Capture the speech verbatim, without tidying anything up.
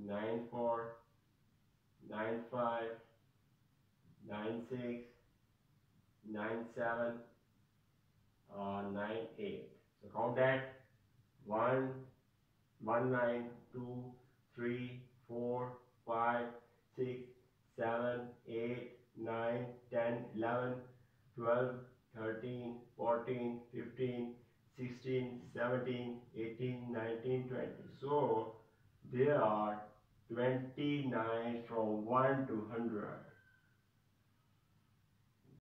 nine four, nine five, nine six, nine seven, uh, nine eight. So count that. one, one nine, two, three, four, five, six, seven, eight, nine, ten, eleven, twelve, thirteen, fourteen, fifteen, sixteen, seventeen, eighteen, nineteen, twenty. So there are twenty-nine from one to one hundred.